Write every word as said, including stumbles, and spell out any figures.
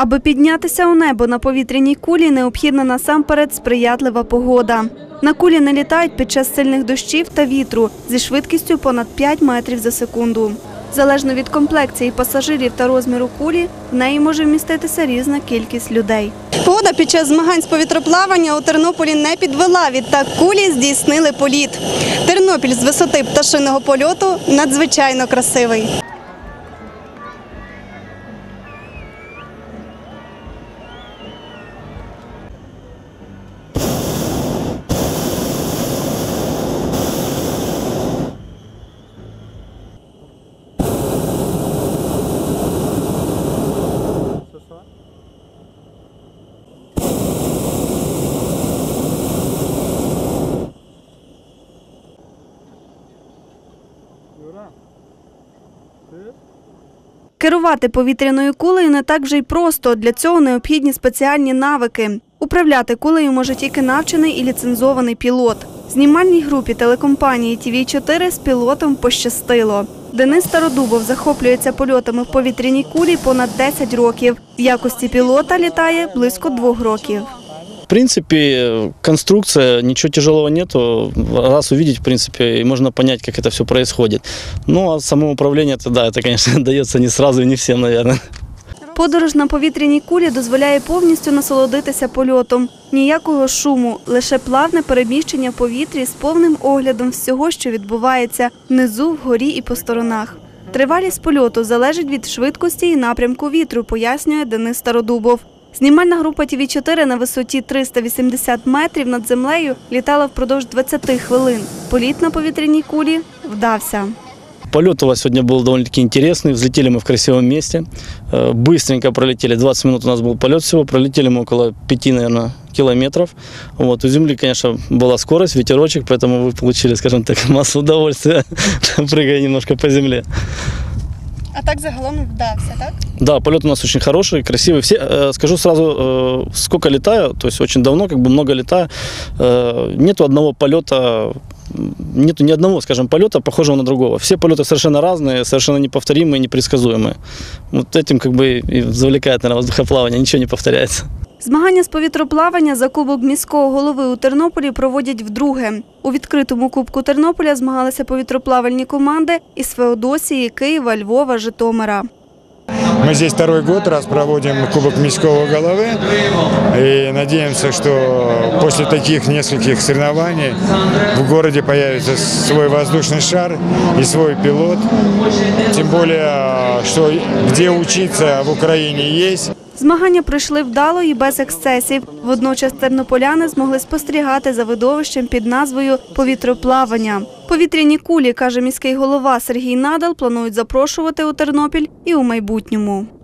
Аби піднятися у небо на повітряній кулі, необхідна насамперед сприятлива погода. На кулі не літають під час сильних дощів та вітру зі швидкістю понад п'ять метрів за секунду. Залежно від комплекції пасажирів та розміру кулі, в неї може вміститися різна кількість людей. Погода під час змагань з повітроплавання у Тернополі не підвела, відтак кулі здійснили політ. Тернопіль з висоти пташиного польоту надзвичайно красивий. Керувати повітряною кулею не так вже й просто. Для цього необхідні спеціальні навики. Управляти кулею може тільки навчений і ліцензований пілот. Знімальній групі телекомпанії Ті Ві чотири з пілотом пощастило. Денис Стародубов захоплюється польотами в повітряній кулі понад десять років. В якості пілота літає близько двох років. В принципе, конструкция, ничего тяжелого нету. Раз увидеть, в принципе, можно понять, как это все происходит. Ну, а само управление, это, да, это, конечно, дается не сразу и не всем, наверное. Подорож на повітряній кулі дозволяє повністю насолодитися польотом. Ніякого шуму, лише плавне переміщення в повітрі з повним оглядом всього, що відбувається внизу, вгорі і по сторонах. Тривалість польоту залежить від швидкості і напрямку вітру, пояснює Денис Стародубов. Знімальна група Ті Ві чотири на висоті триста вісімдесят метрів над землею літала впродовж двадцяти хвилин. Політ на повітряній кулі вдався. Полет у вас сегодня был довольно-таки интересный. Взлетели мы в красивом месте. Быстренько пролетели. двадцать минут у нас был полет всего. Пролетели мы около пяти, наверное, километров. Вот. У земли, конечно, была скорость, ветерочек, поэтому вы получили, скажем так, массу удовольствия, прыгая немножко по земле. А так загалом вдався, так? Да, полет у нас очень хороший, красивый. Все, э, скажу сразу, э, сколько летаю, то есть очень давно, как бы много летаю, э, нету одного полета, нету ни одного, скажем, полета, похожего на другого. Все полеты совершенно разные, совершенно неповторимые, непредсказуемые. Вот этим как бы и завлекает, наверное, воздухоплавание, ничего не повторяется. Змагання з повітроплавання за Кубок міського голови у Тернополі проводять вдруге. У відкритому Кубку Тернополя змагалися повітроплавальні команди із Феодосії, Києва, Львова, Житомира. Мы здесь второй год раз проводим Кубок міського головы и надеемся, что после таких нескольких соревнований в городе появится свой воздушный шар и свой пилот. Тем более, что где учиться в Україні есть. Змагання пройшли вдало і без ексцесів. Водночас тернополяни змогли спостерігати за видовищем під назвою «Повітроплавання». Повітряні кулі, каже міський голова Сергій Надал, планують запрошувати у Тернопіль і у майбутньому.